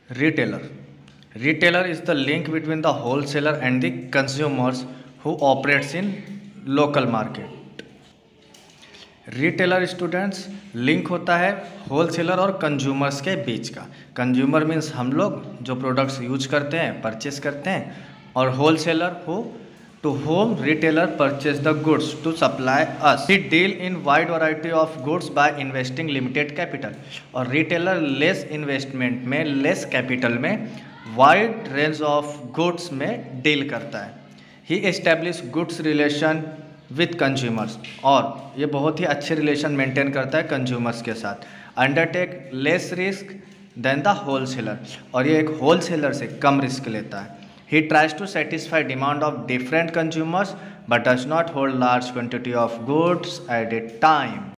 Retailer. Retailer is the link between the wholesaler and the consumers who operates in local market. Retailer students link होता है wholesaler और consumers के बीच का। Consumer means हम लोग जो प्रोडक्ट्स यूज करते हैं, परचेस करते हैं, और wholesaler who to home retailer purchase the goods to supply us. He deal in wide variety of goods by investing limited capital. और रिटेलर लेस इन्वेस्टमेंट में, लेस कैपिटल में वाइड रेंज ऑफ गुड्स में deal करता है। He establish goods relation with consumers, और ये बहुत ही अच्छे रिलेशन मेंटेन करता है कंज्यूमर्स के साथ। Undertake less risk than the wholesaler, और ये एक होलसेलर से कम रिस्क लेता है। He tries to satisfy demand of different consumers but does not hold large quantity of goods at a time.